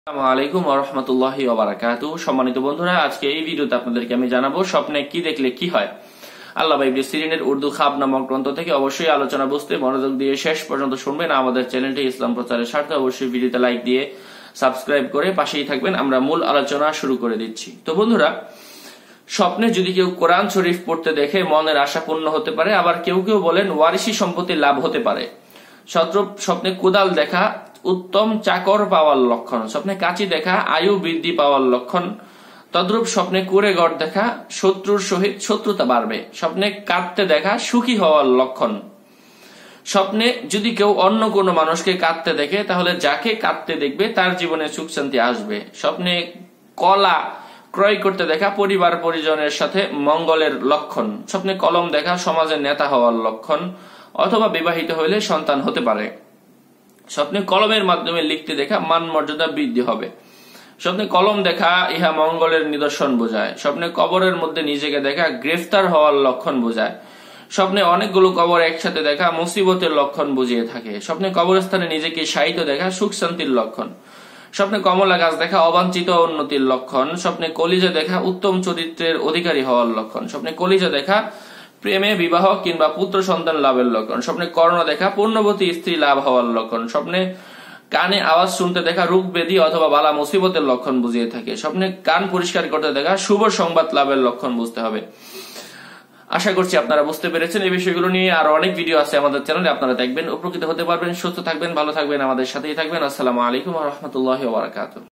আসসালামু আলাইকুম ওয়া রাহমাতুল্লাহি ওয়া বারাকাতুহু। সম্মানিত বন্ধুরা, আজকে এই ভিডিওতে আপনাদেরকে আমি জানাবো স্বপ্নে কি দেখলে কি হয়। আল্লামা ইবনে সিরিনের উর্দু খাব নামক গ্রন্থ থেকে অবশ্যই আলোচনা বুঝতে মনোযোগ দিয়ে শেষ পর্যন্ত শুনবেন। আমাদের চ্যানেলটি ইসলাম প্রচারের স্বার্থে অবশ্যই ভিডিওতে লাইক দিয়ে সাবস্ক্রাইব করে পাশেই থাকবেন। আমরা মূল আলোচনা শুরু করে দিচ্ছি। তো বন্ধুরা, স্বপ্নে যদি কেউ কোরআন শরীফ পড়তে দেখে মনের আশা পূর্ণ হতে পারে, আবার কেউ কেউ বলেন ওয়ারিসি সম্পত্তি লাভ হতে পারে। স্বপ্নে কোদাল দেখা উত্তম চাকর পাওয়ার লক্ষণ, স্বপ্নে কাঁচি দেখা আয়ু বৃদ্ধি পাওয়ার লক্ষণ। তদ্রূপ স্বপ্নে কুঁড়ে ঘর দেখা শত্রুর সহিত শত্রুতা বাড়বে। স্বপ্নে কাঁদতে দেখা সুখী হওয়ার লক্ষণ। স্বপ্নে যদি কেউ অন্য কোনো মানুষকে কাঁদতে দেখে, তাহলে যাকে কাঁদতে দেখবে তার জীবনে সুখ শান্তি আসবে। স্বপ্নে কলা ক্রয় করতে দেখা পরিবার পরিজনের সাথে মঙ্গলের লক্ষণ। স্বপ্নে কলম দেখা সমাজের নেতা হওয়ার লক্ষণ, অথবা বিবাহিত হইলে সন্তান হতে পারে। স্বপ্নে কলমের মাধ্যমে লিখতে দেখা মান মর্যাদা বৃদ্ধি হবে। স্বপ্নে কলম দেখা ইহা মঙ্গলের নিদর্শন বোঝায়। স্বপ্নে কবরের মধ্যে নিজেকে দেখা গ্রেফতার হওয়ার লক্ষণ বোঝায়। স্বপ্নে অনেকগুলো কবর একসাথে দেখা মুসিবতের লক্ষণ বুঝিয়ে থাকে। স্বপ্নে কবরস্থানে নিজেকে শায়িত দেখা সুখ শান্তির লক্ষণ। স্বপ্নে কমলা গাছ দেখা অবাঞ্ছিত উন্নতির লক্ষণ। স্বপ্নে কলিজা দেখা উত্তম চরিত্রের অধিকারী হওয়ার লক্ষণ। স্বপ্নে কলিজা দেখা প্রেমে বিবাহ কিংবা পুত্র সন্তান লাভের লক্ষণ। স্বপ্নে কর্ণ দেখা পূর্ণবতী স্ত্রী লাভ হওয়ার লক্ষণ। স্বপ্নে কানে আওয়াজ শুনতে দেখা রোগ ব্যাধি অথবা বালা মুসিবতের লক্ষণ বুঝিয়ে থাকে। স্বপ্নে কান পরিষ্কার করতে দেখা শুভ সংবাদ লাভের লক্ষণ বুঝতে হবে। আশা করছি আপনারা বুঝতে পেরেছেন। এই বিষয়গুলো নিয়ে আরো অনেক ভিডিও আছে আমাদের চ্যানেলে, আপনারা দেখবেন, উপকৃত হতে পারবেন। সুস্থ থাকবেন, ভালো থাকবেন, আমাদের সাথেই থাকবেন। আসসালামু আলাইকুম ওয়া রাহমাতুল্লাহি ওয়া বারাকাতুহু।